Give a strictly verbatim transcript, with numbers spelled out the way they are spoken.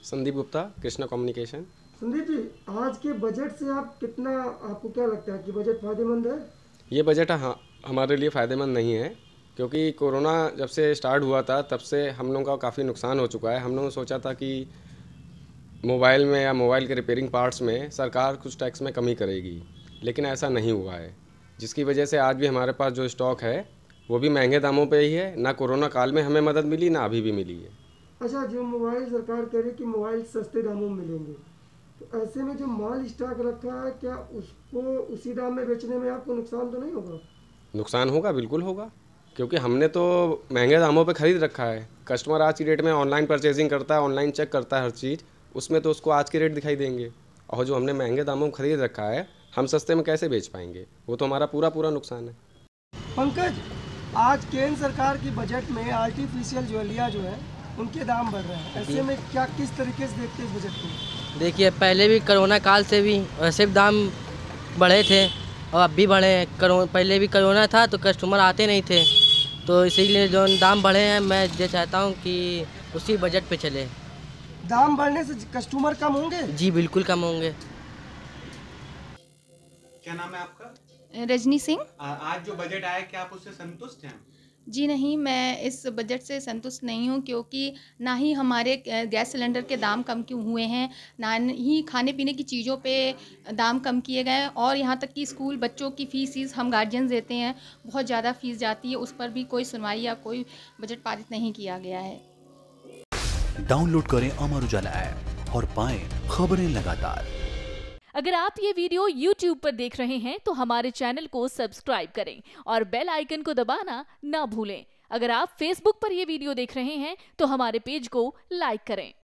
Sandeep Gupta, Krishna communication. Sandeep ji, आज के budget से आप कितना, आपको क्या लगता है कि बजट फायदेमंद है? ये बजट हाँ हमारे लिए फ़ायदेमंद नहीं है, क्योंकि कोरोना जब से स्टार्ट हुआ था तब से हम लोगों का काफ़ी नुकसान हो चुका है। हम लोगों ने सोचा था कि मोबाइल में या मोबाइल के रिपेयरिंग पार्ट्स में सरकार कुछ टैक्स में कमी करेगी, लेकिन ऐसा नहीं हुआ है, जिसकी वजह से आज भी हमारे पास जो स्टॉक है वो भी महंगे दामों पे ही है। ना कोरोना काल में हमें मदद मिली, ना अभी भी मिली है। अच्छा, जो मोबाइल सरकार कह रही है कि मोबाइल सस्ते दामों में मिलेंगे, तो ऐसे में जो माल स्टॉक रखा है, क्या उसको उसी दाम में बेचने में आपको नुकसान तो नहीं होगा? नुकसान होगा, बिल्कुल होगा, क्योंकि हमने तो महंगे दामों पे ख़रीद रखा है। कस्टमर आज की डेट में ऑनलाइन परचेजिंग करता है, ऑनलाइन चेक करता है हर चीज़, उसमें तो उसको आज के रेट दिखाई देंगे। और जो हमने महंगे दामों में ख़रीद रखा है, हम सस्ते में कैसे बेच पाएंगे? वो तो हमारा पूरा पूरा नुकसान है। पंकज, आज केंद्र सरकार की बजट में आर्टिफिशियल ज्वेलरिया जो है उनके दाम बढ़ रहे हैं, ऐसे में क्या किस तरीके से देखते हैं इस बजट को? देखिए, पहले भी कोरोना काल से भी वैसे भी दाम बढ़े थे और अब भी बढ़े हैं। करो पहले भी कोरोना था तो कस्टमर आते नहीं थे, तो इसीलिए जो दाम बढ़े हैं, मैं ये चाहता हूँ कि उसी बजट पे चले। दाम बढ़ने से कस्टमर कम होंगे? जी बिल्कुल कम होंगे। क्या नाम है आपका? रजनी सिंह। आज जो बजट आया, क्या आप उससे संतुष्ट हैं? जी नहीं, मैं इस बजट से संतुष्ट नहीं हूँ, क्योंकि ना ही हमारे गैस सिलेंडर के दाम कम क्यों हुए हैं, ना ही खाने पीने की चीज़ों पे दाम कम किए गए हैं, और यहाँ तक कि स्कूल बच्चों की फीस हम गार्जियंस देते हैं, बहुत ज़्यादा फीस जाती है, उस पर भी कोई सुनवाई या कोई बजट पारित नहीं किया गया है। डाउनलोड करें अमर उजाला ऐप और पाएं खबरें लगातार। अगर आप ये वीडियो यूट्यूब पर देख रहे हैं तो हमारे चैनल को सब्सक्राइब करें और बेल आइकन को दबाना ना भूलें। अगर आप फेसबुक पर ये वीडियो देख रहे हैं तो हमारे पेज को लाइक करें।